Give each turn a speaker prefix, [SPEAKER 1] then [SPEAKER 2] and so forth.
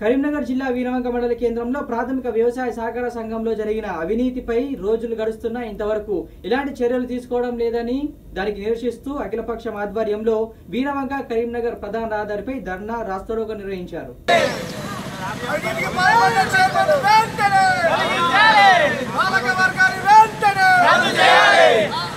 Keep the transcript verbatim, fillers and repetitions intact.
[SPEAKER 1] కరీంనగర్ జిల్లా వీరవంక మండల కేంద్రంలో ప్రాథమిక వ్యవసాయ సహకార సంఘంలో జరిగిన అవినీతిపై రోజులు గడుస్తున్నా ఇంతవరకు ఎలాంటి చర్యలు తీసుకోవడం లేదని దానికి నిరసిస్తూ అఖిలపక్షం ఆధ్వర్యంలో వీరవంక కరీంనగర్ ప్రధాన రహదారిపై ధర్నా రాస్తారోకో నిర్వహించారు.
[SPEAKER 2] పాలక వర్గాన్ని వెంటనే